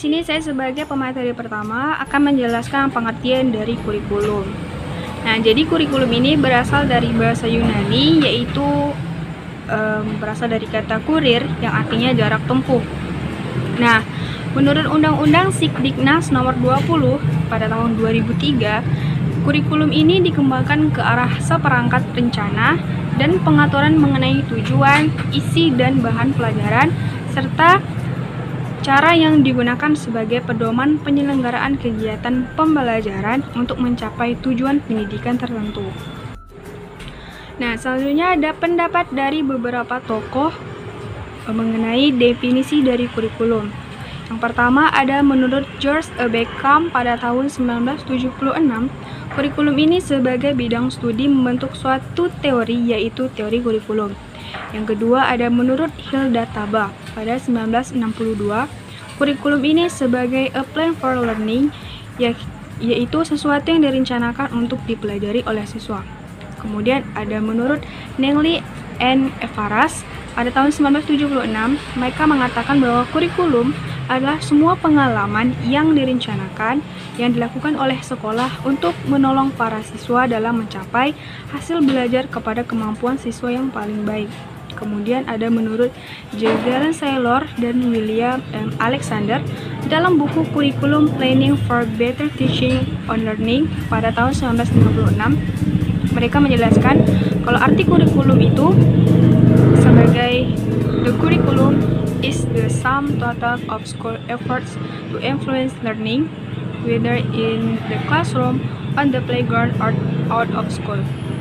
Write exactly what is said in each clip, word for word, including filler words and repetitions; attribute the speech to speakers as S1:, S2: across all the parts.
S1: sini saya sebagai pemateri pertama akan menjelaskan pengertian dari kurikulum. Nah, jadi kurikulum ini berasal dari bahasa Yunani, yaitu um, berasal dari kata kurir yang artinya jarak tempuh. Nah, menurut Undang-Undang Sikdiknas nomor dua puluh pada tahun dua ribu tiga, kurikulum ini dikembangkan ke arah seperangkat rencana dan pengaturan mengenai tujuan, isi dan bahan pelajaran, serta cara yang digunakan sebagai pedoman penyelenggaraan kegiatan pembelajaran untuk mencapai tujuan pendidikan tertentu. Nah, selanjutnya ada pendapat dari beberapa tokoh mengenai definisi dari kurikulum. Yang pertama ada menurut George A. Beckham pada tahun sembilan belas tujuh puluh enam, kurikulum ini sebagai bidang studi membentuk suatu teori, yaitu teori kurikulum. Yang kedua ada menurut Hilda Tabak pada sembilan belas enam puluh dua, kurikulum ini sebagai a plan for learning, yaitu sesuatu yang direncanakan untuk dipelajari oleh siswa. Kemudian ada menurut Nengley and Everast pada tahun sembilan belas tujuh puluh enam, mereka mengatakan bahwa kurikulum adalah semua pengalaman yang direncanakan yang dilakukan oleh sekolah untuk menolong para siswa dalam mencapai hasil belajar kepada kemampuan siswa yang paling baik. Kemudian ada menurut Jalen Saylor dan William M. Alexander dalam buku Curriculum Planning for Better Teaching on Learning pada tahun sembilan belas lima puluh enam. Mereka menjelaskan kalau arti kurikulum itu sebagai the curriculum is the sum total of school efforts to influence learning, whether in the classroom, on the playground, or out of school.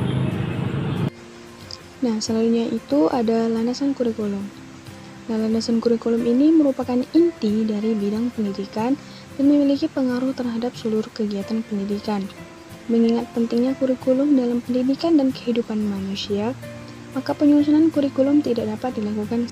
S1: Nah, selanjutnya itu ada landasan kurikulum. Nah, landasan kurikulum ini merupakan inti dari bidang pendidikan dan memiliki pengaruh terhadap seluruh kegiatan pendidikan. Mengingat pentingnya kurikulum dalam pendidikan dan kehidupan manusia, maka penyusunan kurikulum tidak dapat dilakukan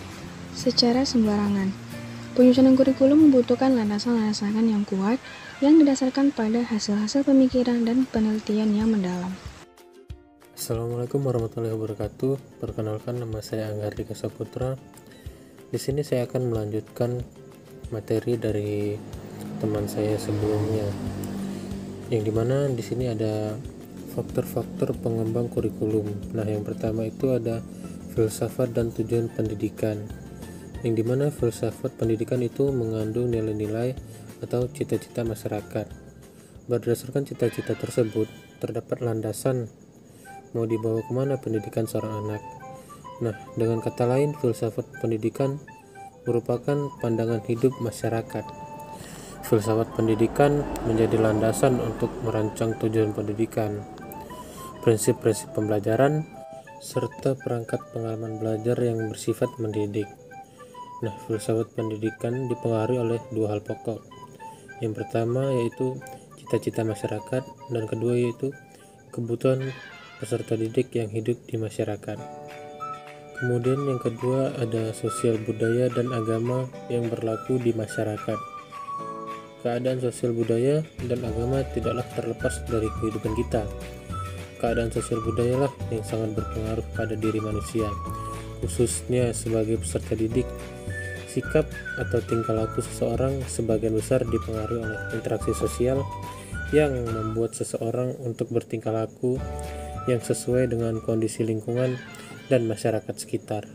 S1: secara sembarangan. Penyusunan kurikulum membutuhkan landasan-landasan yang kuat yang didasarkan pada hasil-hasil pemikiran dan penelitian yang mendalam.
S2: Assalamualaikum warahmatullahi wabarakatuh. Perkenalkan, nama saya Anggardika Saputra. Di sini saya akan melanjutkan materi dari teman saya sebelumnya, yang dimana di sini ada faktor-faktor pengembang kurikulum. Nah, yang pertama itu ada filsafat dan tujuan pendidikan, yang dimana filsafat pendidikan itu mengandung nilai-nilai atau cita-cita masyarakat. Berdasarkan cita-cita tersebut, terdapat landasan mau dibawa kemana pendidikan seorang anak. Nah, dengan kata lain, filsafat pendidikan merupakan pandangan hidup masyarakat. Filsafat pendidikan menjadi landasan untuk merancang tujuan pendidikan, prinsip-prinsip pembelajaran, serta perangkat pengalaman belajar yang bersifat mendidik. Nah, filsafat pendidikan dipengaruhi oleh dua hal pokok. Yang pertama yaitu cita-cita masyarakat, dan kedua yaitu kebutuhan peserta didik yang hidup di masyarakat. Kemudian yang kedua ada sosial budaya dan agama yang berlaku di masyarakat. Keadaan sosial budaya dan agama tidaklah terlepas dari kehidupan kita. Keadaan sosial budaya lah yang sangat berpengaruh pada diri manusia, khususnya sebagai peserta didik. Sikap atau tingkah laku seseorang sebagian besar dipengaruhi oleh interaksi sosial yang membuat seseorang untuk bertingkah laku yang sesuai dengan kondisi lingkungan dan masyarakat sekitar.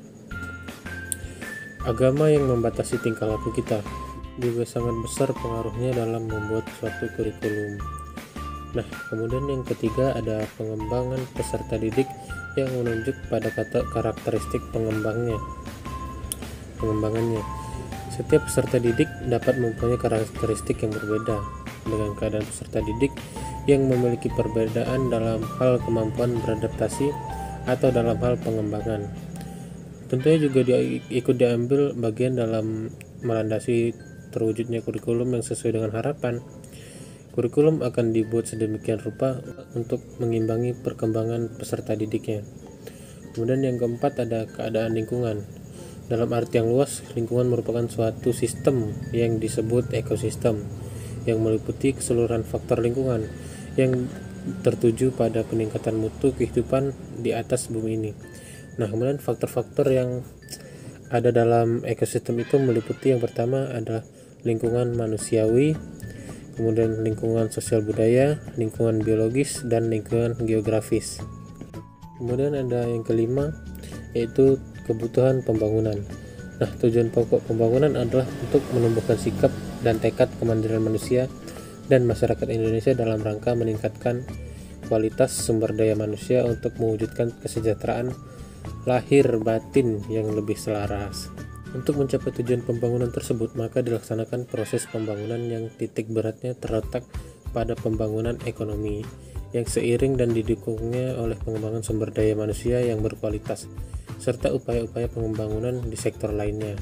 S2: Agama yang membatasi tingkah laku kita juga sangat besar pengaruhnya dalam membuat suatu kurikulum. Nah, kemudian yang ketiga ada pengembangan peserta didik yang menunjuk pada kata karakteristik pengembangnya. Pengembangannya. Setiap peserta didik dapat mempunyai karakteristik yang berbeda dengan keadaan peserta didik yang memiliki perbedaan dalam hal kemampuan beradaptasi atau dalam hal pengembangan. Tentunya juga dia, ikut diambil bagian dalam melandasi terwujudnya kurikulum yang sesuai dengan harapan. Kurikulum akan dibuat sedemikian rupa untuk mengimbangi perkembangan peserta didiknya. Kemudian yang keempat ada keadaan lingkungan. Dalam arti yang luas, lingkungan merupakan suatu sistem yang disebut ekosistem, yang meliputi keseluruhan faktor lingkungan yang tertuju pada peningkatan mutu kehidupan di atas bumi ini. Nah, kemudian faktor-faktor yang ada dalam ekosistem itu meliputi yang pertama adalah lingkungan manusiawi, kemudian lingkungan sosial budaya, lingkungan biologis, dan lingkungan geografis. Kemudian ada yang kelima, yaitu kebutuhan pembangunan. Nah, tujuan pokok pembangunan adalah untuk menumbuhkan sikap dan tekad kemandirian manusia dan masyarakat Indonesia dalam rangka meningkatkan kualitas sumber daya manusia untuk mewujudkan kesejahteraan lahir batin yang lebih selaras. Untuk mencapai tujuan pembangunan tersebut, maka dilaksanakan proses pembangunan yang titik beratnya terletak pada pembangunan ekonomi yang seiring dan didukungnya oleh pengembangan sumber daya manusia yang berkualitas, serta upaya-upaya pengembangan di sektor lainnya.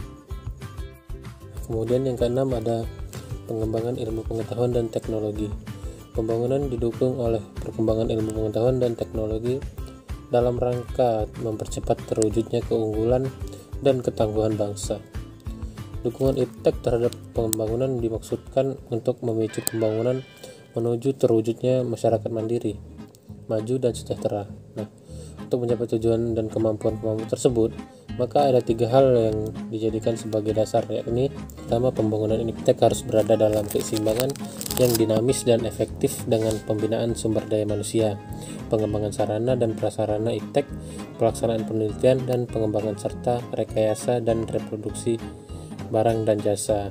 S2: Kemudian yang keenam ada pengembangan ilmu pengetahuan dan teknologi. Pembangunan didukung oleh perkembangan ilmu pengetahuan dan teknologi dalam rangka mempercepat terwujudnya keunggulan dan ketangguhan bangsa. Dukungan iptek terhadap pembangunan dimaksudkan untuk memicu pembangunan menuju terwujudnya masyarakat mandiri, maju dan sejahtera. Nah, untuk mencapai tujuan dan kemampuan-kemampuan tersebut, maka ada tiga hal yang dijadikan sebagai dasar, yakni pertama, pembangunan iptek harus berada dalam keseimbangan yang dinamis dan efektif dengan pembinaan sumber daya manusia, pengembangan sarana dan prasarana iptek, pelaksanaan penelitian dan pengembangan serta rekayasa dan reproduksi barang dan jasa.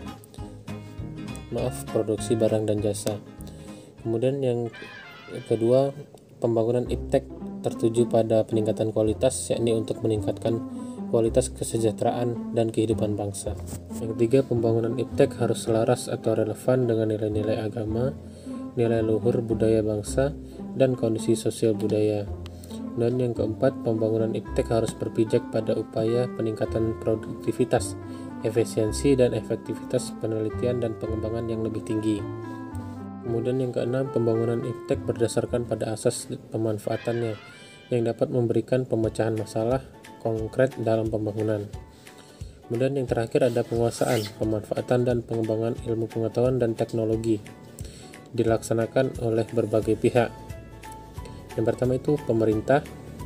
S2: Maaf, produksi barang dan jasa. Kemudian yang kedua, pembangunan iptek tertuju pada peningkatan kualitas, yakni untuk meningkatkan kualitas kesejahteraan dan kehidupan bangsa. Yang ketiga, pembangunan iptek harus selaras atau relevan dengan nilai-nilai agama, nilai luhur budaya bangsa, dan kondisi sosial budaya. Dan yang keempat, pembangunan iptek harus berpijak pada upaya peningkatan produktivitas, efisiensi, dan efektivitas penelitian dan pengembangan yang lebih tinggi. Kemudian yang keenam, pembangunan iptek berdasarkan pada asas pemanfaatannya yang dapat memberikan pemecahan masalah konkret dalam pembangunan. Kemudian yang terakhir ada penguasaan, pemanfaatan, dan pengembangan ilmu pengetahuan dan teknologi dilaksanakan oleh berbagai pihak. Yang pertama itu pemerintah,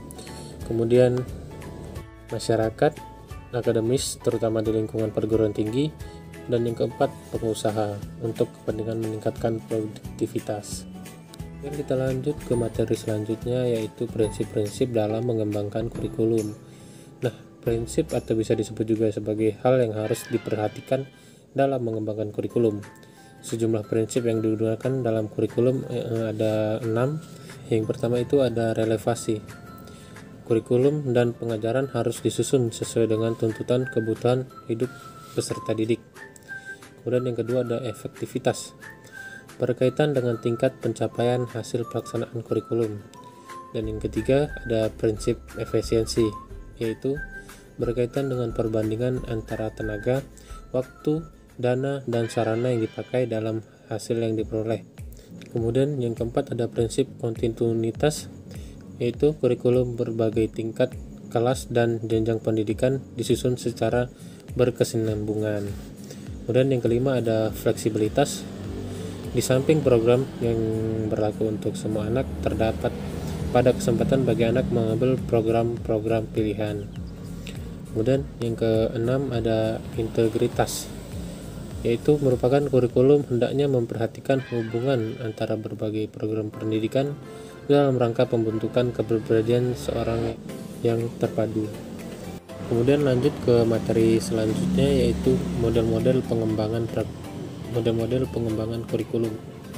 S2: kemudian masyarakat, akademis terutama di lingkungan perguruan tinggi, dan yang keempat pengusaha untuk kepentingan meningkatkan produktivitas. Dan kita lanjut ke materi selanjutnya, yaitu prinsip-prinsip dalam mengembangkan kurikulum. Nah, prinsip atau bisa disebut juga sebagai hal yang harus diperhatikan dalam mengembangkan kurikulum. Sejumlah prinsip yang digunakan dalam kurikulum eh, ada enam. Yang pertama itu ada relevasi. Kurikulum dan pengajaran harus disusun sesuai dengan tuntutan kebutuhan hidup peserta didik. Kemudian yang kedua ada efektivitas, berkaitan dengan tingkat pencapaian hasil pelaksanaan kurikulum. Dan yang ketiga ada prinsip efisiensi, yaitu berkaitan dengan perbandingan antara tenaga, waktu, dana, dan sarana yang dipakai dalam hasil yang diperoleh. Kemudian yang keempat ada prinsip kontinuitas, yaitu kurikulum berbagai tingkat, kelas, dan jenjang pendidikan disusun secara berkesinambungan. Kemudian yang kelima ada fleksibilitas. Di samping program yang berlaku untuk semua anak, terdapat pada kesempatan bagi anak mengambil program-program pilihan. Kemudian yang keenam ada integritas, yaitu merupakan kurikulum hendaknya memperhatikan hubungan antara berbagai program pendidikan dalam rangka pembentukan kepribadian seorang yang terpadu. Kemudian lanjut ke materi selanjutnya, yaitu model-model pengembangan model-model pengembangan kurikulum.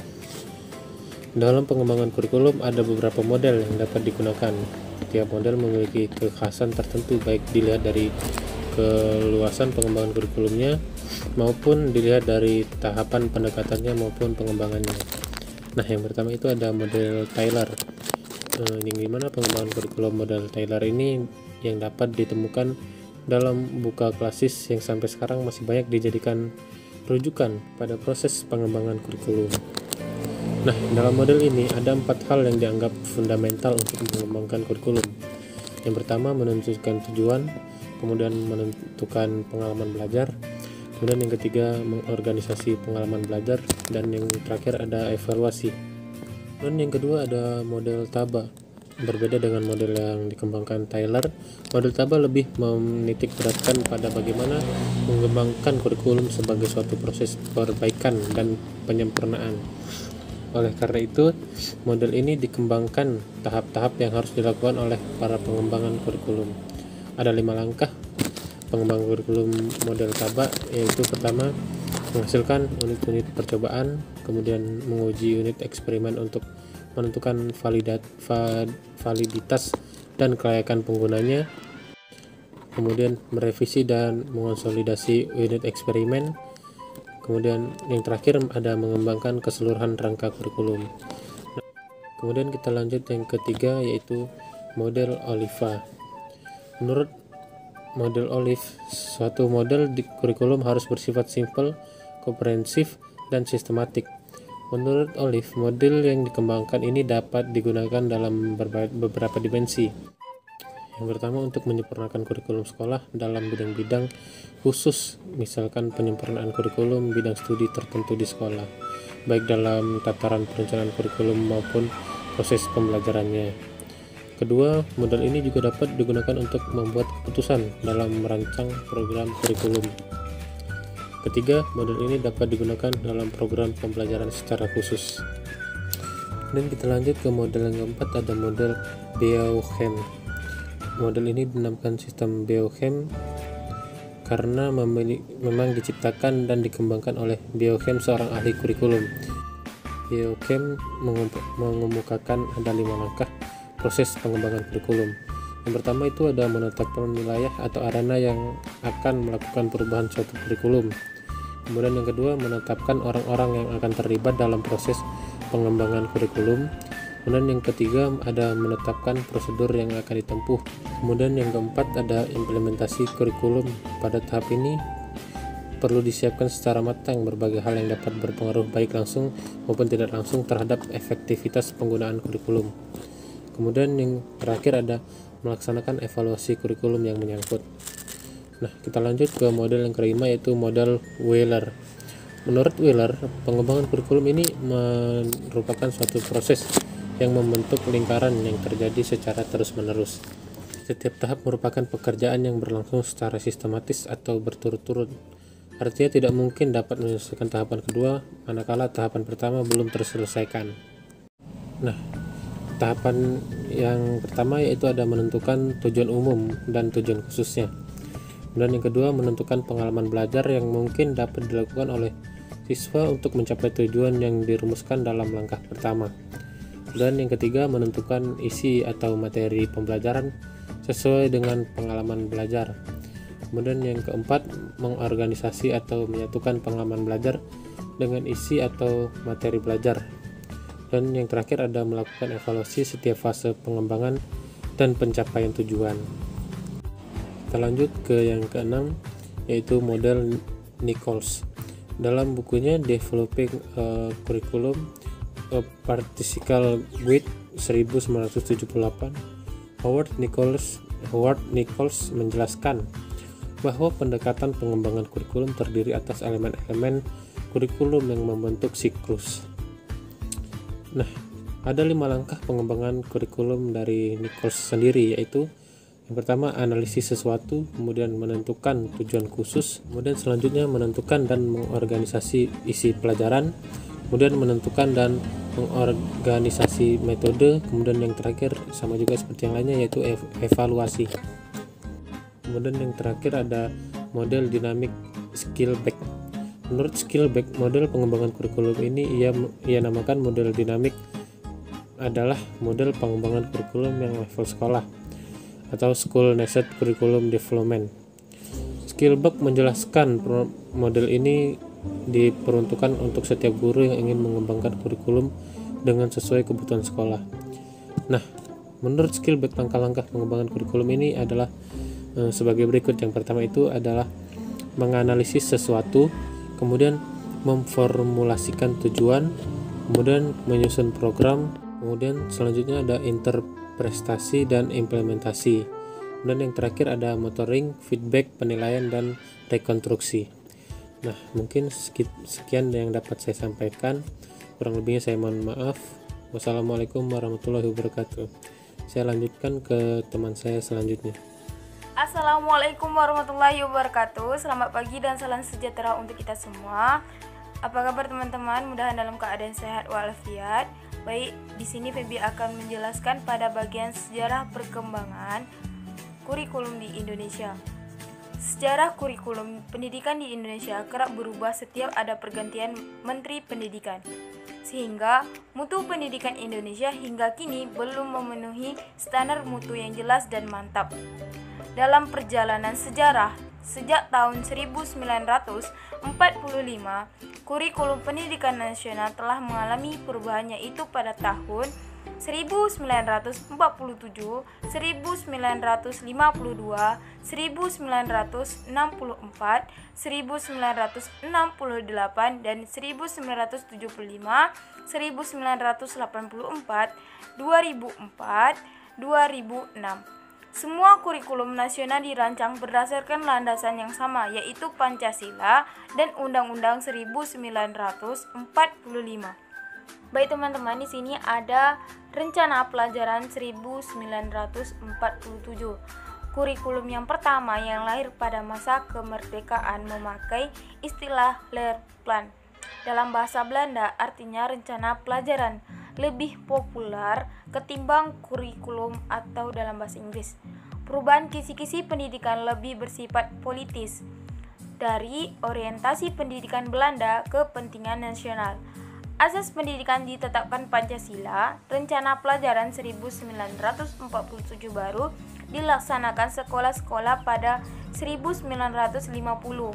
S2: Dalam pengembangan kurikulum ada beberapa model yang dapat digunakan. Tiap model memiliki kekhasan tertentu, baik dilihat dari keluasan pengembangan kurikulumnya maupun dilihat dari tahapan pendekatannya maupun pengembangannya. Nah, yang pertama itu ada model Taylor. Eh, yang dimana pengembangan kurikulum model Taylor ini yang dapat ditemukan dalam buku klasis yang sampai sekarang masih banyak dijadikan rujukan pada proses pengembangan kurikulum. Nah, dalam model ini ada empat hal yang dianggap fundamental untuk mengembangkan kurikulum. Yang pertama, menentukan tujuan, kemudian menentukan pengalaman belajar, kemudian yang ketiga, mengorganisasi pengalaman belajar, dan yang terakhir ada evaluasi. Dan yang kedua ada model T A B A. Berbeda dengan model yang dikembangkan Tyler, model Taba lebih menitik beratkan pada bagaimana mengembangkan kurikulum sebagai suatu proses perbaikan dan penyempurnaan. Oleh karena itu, model ini dikembangkan tahap-tahap yang harus dilakukan oleh para pengembangan kurikulum. Ada lima langkah pengembangan kurikulum model Taba, yaitu pertama, menghasilkan unit-unit percobaan, kemudian menguji unit eksperimen untuk menentukan validat, validitas dan kelayakan penggunanya, kemudian merevisi dan mengonsolidasi unit eksperimen, kemudian yang terakhir ada mengembangkan keseluruhan rangka kurikulum. Nah, kemudian kita lanjut yang ketiga, yaitu model Oliva. Menurut model Olive, suatu model di kurikulum harus bersifat simple, komprehensif, dan sistematik. Menurut Olive, model yang dikembangkan ini dapat digunakan dalam beberapa dimensi. Yang pertama, untuk menyempurnakan kurikulum sekolah dalam bidang-bidang khusus, misalkan penyempurnaan kurikulum bidang studi tertentu di sekolah, baik dalam tataran perencanaan kurikulum maupun proses pembelajarannya. Kedua, model ini juga dapat digunakan untuk membuat keputusan dalam merancang program kurikulum. Ketiga, model ini dapat digunakan dalam program pembelajaran secara khusus. Dan kita lanjut ke model yang keempat, ada model Bauchem. Model ini dinamakan sistem Bauchem karena memiliki, memang diciptakan dan dikembangkan oleh Bauchem, seorang ahli kurikulum. Bauchem mengemukakan ada lima langkah proses pengembangan kurikulum. Yang pertama itu ada menetapkan wilayah atau arena yang akan melakukan perubahan suatu kurikulum. Kemudian yang kedua, menetapkan orang-orang yang akan terlibat dalam proses pengembangan kurikulum. Kemudian yang ketiga, ada menetapkan prosedur yang akan ditempuh. Kemudian yang keempat, ada implementasi kurikulum. Pada tahap ini perlu disiapkan secara matang berbagai hal yang dapat berpengaruh baik langsung maupun tidak langsung terhadap efektivitas penggunaan kurikulum. Kemudian yang terakhir ada melaksanakan evaluasi kurikulum yang menyangkut. Nah, kita lanjut ke model yang kelima, yaitu model Wheeler. Menurut Wheeler, pengembangan kurikulum ini merupakan suatu proses yang membentuk lingkaran yang terjadi secara terus-menerus. Setiap tahap merupakan pekerjaan yang berlangsung secara sistematis atau berturut-turut. Artinya tidak mungkin dapat menyelesaikan tahapan kedua manakala tahapan pertama belum terselesaikan. Nah, tahapan yang pertama yaitu ada menentukan tujuan umum dan tujuan khususnya. Dan yang kedua, menentukan pengalaman belajar yang mungkin dapat dilakukan oleh siswa untuk mencapai tujuan yang dirumuskan dalam langkah pertama. Dan yang ketiga, menentukan isi atau materi pembelajaran sesuai dengan pengalaman belajar. Kemudian yang keempat, mengorganisasi atau menyatukan pengalaman belajar dengan isi atau materi belajar. Dan yang terakhir ada melakukan evaluasi setiap fase pengembangan dan pencapaian tujuan. Kita lanjut ke yang keenam, yaitu model Nichols. Dalam bukunya Developing a Curriculum, a Practical Guide seribu sembilan ratus tujuh puluh delapan, Howard Nichols Howard Nichols menjelaskan bahwa pendekatan pengembangan kurikulum terdiri atas elemen-elemen kurikulum yang membentuk siklus. Nah, ada lima langkah pengembangan kurikulum dari Nichols sendiri, yaitu yang pertama, analisis sesuatu, kemudian menentukan tujuan khusus, kemudian selanjutnya menentukan dan mengorganisasi isi pelajaran, kemudian menentukan dan mengorganisasi metode, kemudian yang terakhir sama juga seperti yang lainnya, yaitu ev evaluasi. Kemudian yang terakhir ada model dynamic Skillback. Menurut Skillback, model pengembangan kurikulum ini ia ia namakan model dinamik adalah model pengembangan kurikulum yang level sekolah atau School Needed Curriculum Development. Skillback menjelaskan model ini diperuntukkan untuk setiap guru yang ingin mengembangkan kurikulum dengan sesuai kebutuhan sekolah. Nah, menurut Skillback, langkah-langkah pengembangan kurikulum ini adalah eh, sebagai berikut. Yang pertama itu adalah menganalisis sesuatu, kemudian memformulasikan tujuan, kemudian menyusun program, kemudian selanjutnya ada interpretasi dan implementasi, dan yang terakhir ada monitoring, feedback, penilaian, dan rekonstruksi. Nah, mungkin sekian yang dapat saya sampaikan, kurang lebihnya saya mohon maaf. Wassalamualaikum warahmatullahi wabarakatuh. Saya lanjutkan ke teman saya selanjutnya.
S3: Assalamualaikum warahmatullahi wabarakatuh. Selamat pagi dan salam sejahtera untuk kita semua. Apa kabar teman-teman? Mudahan dalam keadaan sehat walafiat. Baik, di sini Febi akan menjelaskan pada bagian sejarah perkembangan kurikulum di Indonesia. Sejarah kurikulum pendidikan di Indonesia kerap berubah setiap ada pergantian Menteri Pendidikan, sehingga mutu pendidikan Indonesia hingga kini belum memenuhi standar mutu yang jelas dan mantap. Dalam perjalanan sejarah, sejak tahun seribu sembilan ratus empat puluh lima, kurikulum pendidikan nasional telah mengalami perubahan, yaitu pada tahun seribu sembilan ratus empat puluh tujuh, seribu sembilan ratus lima puluh dua, seribu sembilan ratus enam puluh empat, seribu sembilan ratus enam puluh delapan, dan seribu sembilan ratus tujuh puluh lima, seribu sembilan ratus delapan puluh empat, dua ribu empat, dua ribu enam. Semua kurikulum nasional dirancang berdasarkan landasan yang sama, yaitu Pancasila dan Undang-Undang seribu sembilan ratus empat puluh lima. Baik teman-teman, di sini ada rencana pelajaran seribu sembilan ratus empat puluh tujuh. Kurikulum yang pertama yang lahir pada masa kemerdekaan memakai istilah Leerplan. Dalam bahasa Belanda artinya rencana pelajaran, lebih populer ketimbang kurikulum atau dalam bahasa Inggris. Perubahan kisi-kisi pendidikan lebih bersifat politis, dari orientasi pendidikan Belanda ke kepentingan nasional. Asas pendidikan ditetapkan Pancasila. Rencana pelajaran seribu sembilan ratus empat puluh tujuh baru dilaksanakan sekolah-sekolah pada seribu sembilan ratus lima puluh.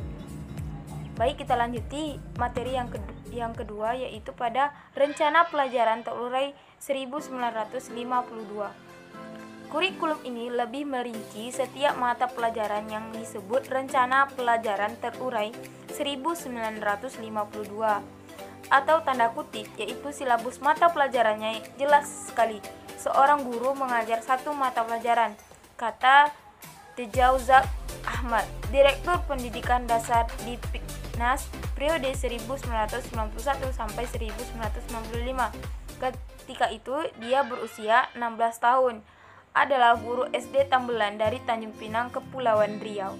S3: Baik, kita lanjuti materi yang kedua, yang kedua yaitu pada rencana pelajaran terurai seribu sembilan ratus lima puluh dua. Kurikulum ini lebih merinci setiap mata pelajaran yang disebut rencana pelajaran terurai seribu sembilan ratus lima puluh dua. Atau tanda kutip, yaitu silabus mata pelajarannya jelas sekali. Seorang guru mengajar satu mata pelajaran, kata Tejauzak Ahmad, Direktur Pendidikan Dasar di Piknas periode seribu sembilan ratus sembilan puluh satu sampai seribu sembilan ratus sembilan puluh lima. Ketika itu dia berusia enam belas tahun, adalah guru S D Tambelan dari Tanjung Pinang, Kepulauan Riau.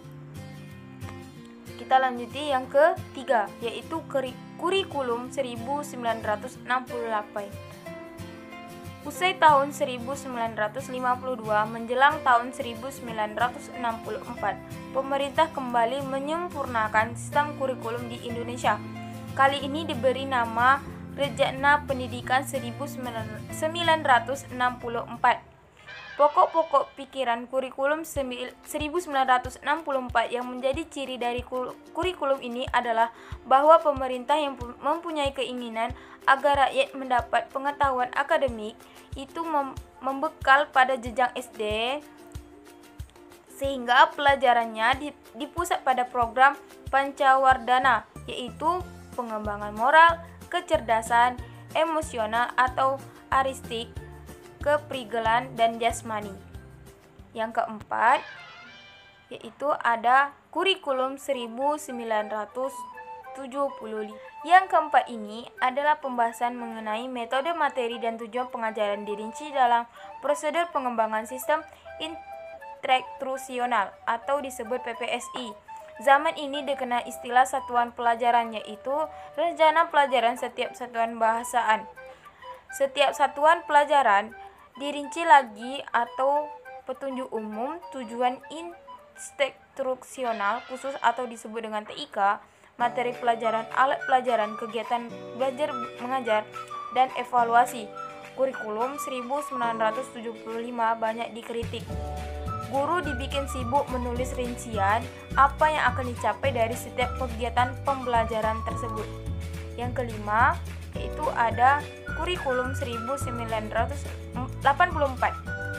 S3: Kita lanjuti yang ketiga, yaitu kurikulum seribu sembilan ratus enam puluh delapan. Usai tahun seribu sembilan ratus lima puluh dua menjelang tahun seribu sembilan ratus enam puluh empat, pemerintah kembali menyempurnakan sistem kurikulum di Indonesia. Kali ini diberi nama Rejana Pendidikan seribu sembilan ratus enam puluh empat. Pokok-pokok pikiran kurikulum seribu sembilan ratus enam puluh empat yang menjadi ciri dari kurikulum ini adalah bahwa pemerintah yang mempunyai keinginan agar rakyat mendapat pengetahuan akademik itu mem- membekal pada jenjang S D, sehingga pelajarannya dipusat pada program Pancawardana, yaitu pengembangan moral, kecerdasan, emosional atau aristik, keprigelan, dan jasmani. Yang keempat, yaitu ada kurikulum seribu sembilan ratus tujuh puluh lima. Yang keempat ini adalah pembahasan mengenai metode, materi, dan tujuan pengajaran dirinci dalam prosedur pengembangan sistem instruksional atau disebut P P S I. Zaman ini dikenal istilah satuan pelajaran, yaitu rencana pelajaran setiap satuan bahasaan. Setiap satuan pelajaran dirinci lagi atau petunjuk umum, tujuan instruksional khusus atau disebut dengan T I K, materi pelajaran, alat pelajaran, kegiatan belajar mengajar, dan evaluasi. Kurikulum seribu sembilan ratus tujuh puluh lima banyak dikritik. Guru dibikin sibuk menulis rincian apa yang akan dicapai dari setiap kegiatan pembelajaran tersebut. Yang kelima, yaitu ada kurikulum seribu sembilan ratus delapan puluh empat.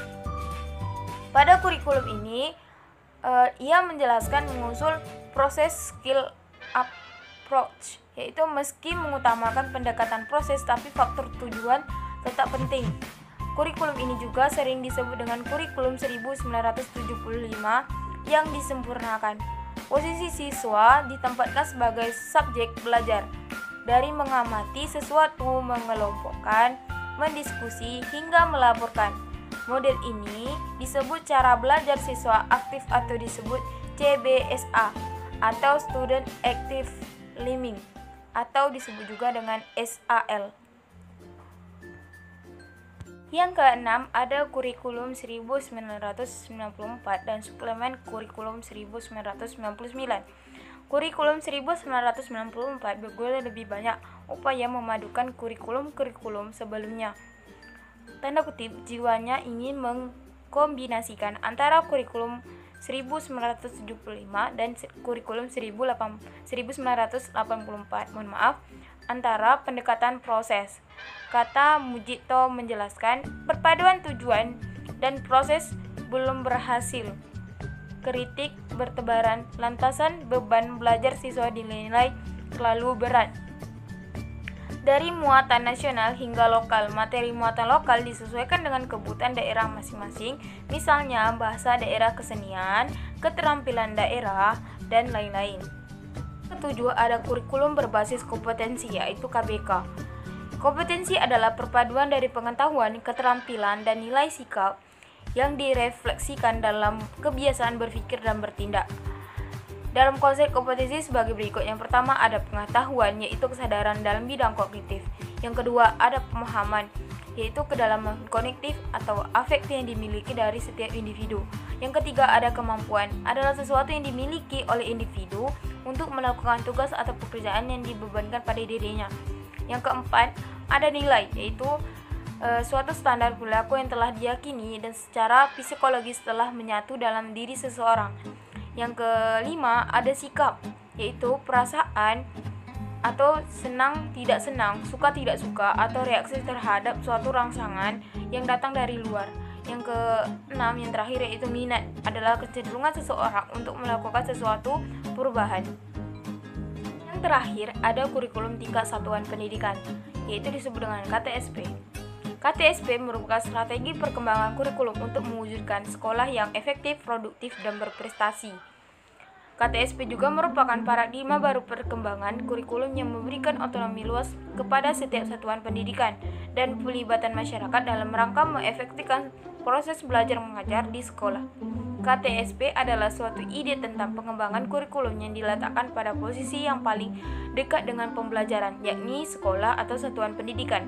S3: Pada kurikulum ini, uh, ia menjelaskan mengusul proses skill approach, yaitu meski mengutamakan pendekatan proses, tapi faktor tujuan tetap penting. Kurikulum ini juga sering disebut dengan kurikulum seribu sembilan ratus tujuh puluh lima yang disempurnakan. Posisi siswa ditempatkan sebagai subjek belajar, dari mengamati sesuatu, mengelompokkan, mendiskusi, hingga melaporkan. Model ini disebut cara belajar siswa aktif atau disebut C B S A atau Student Active Learning atau disebut juga dengan S A L. Yang keenam, ada kurikulum seribu sembilan ratus sembilan puluh empat dan suplemen kurikulum seribu sembilan ratus sembilan puluh sembilan. Kurikulum seribu sembilan ratus sembilan puluh empat berguna lebih banyak upaya memadukan kurikulum-kurikulum sebelumnya. Tanda kutip, jiwanya ingin mengkombinasikan antara kurikulum seribu sembilan ratus tujuh puluh lima dan kurikulum seribu sembilan ratus delapan puluh empat. Mohon maaf, antara pendekatan proses. Kata Mujito menjelaskan, perpaduan tujuan dan proses belum berhasil. Kritik bertebaran, lantasan beban belajar siswa dinilai terlalu berat. Dari muatan nasional hingga lokal, materi muatan lokal disesuaikan dengan kebutuhan daerah masing-masing, misalnya bahasa daerah, kesenian, keterampilan daerah, dan lain-lain. Ketujuh, ada kurikulum berbasis kompetensi, yaitu K B K. Kompetensi adalah perpaduan dari pengetahuan, keterampilan, dan nilai sikap yang direfleksikan dalam kebiasaan berpikir dan bertindak. Dalam konsep kompetensi sebagai berikut. Yang pertama, ada pengetahuan, yaitu kesadaran dalam bidang kognitif. Yang kedua, ada pemahaman, yaitu kedalaman kognitif atau afektif yang dimiliki dari setiap individu. Yang ketiga, ada kemampuan, adalah sesuatu yang dimiliki oleh individu untuk melakukan tugas atau pekerjaan yang dibebankan pada dirinya. Yang keempat, ada nilai, yaitu e, suatu standar perilaku yang telah diyakini dan secara psikologis telah menyatu dalam diri seseorang. Yang kelima, ada sikap, yaitu perasaan atau senang tidak senang, suka tidak suka, atau reaksi terhadap suatu rangsangan yang datang dari luar. Yang keenam, yang terakhir, yaitu minat, adalah kecenderungan seseorang untuk melakukan sesuatu perubahan. Yang terakhir, ada kurikulum tingkat satuan pendidikan, yaitu disebut dengan K T S P. K T S P merupakan strategi perkembangan kurikulum untuk mewujudkan sekolah yang efektif, produktif, dan berprestasi. K T S P juga merupakan paradigma baru perkembangan kurikulum yang memberikan otonomi luas kepada setiap satuan pendidikan dan pelibatan masyarakat dalam rangka mengefektifkan proses belajar mengajar di sekolah. K T S P adalah suatu ide tentang pengembangan kurikulum yang diletakkan pada posisi yang paling dekat dengan pembelajaran, yakni sekolah atau satuan pendidikan.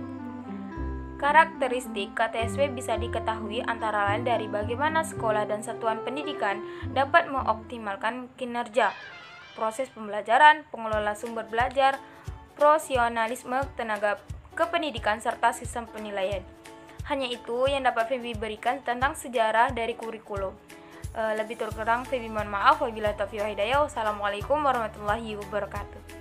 S3: Karakteristik K T S P bisa diketahui antara lain dari bagaimana sekolah dan satuan pendidikan dapat mengoptimalkan kinerja, proses pembelajaran, pengelola sumber belajar, profesionalisme tenaga kependidikan, serta sistem penilaian. Hanya itu yang dapat Feby berikan tentang sejarah dari kurikulum. E, lebih terkurang Feby mohon maaf. Wabillahi taufiq wal hidayah. Wassalamualaikum warahmatullahi wabarakatuh.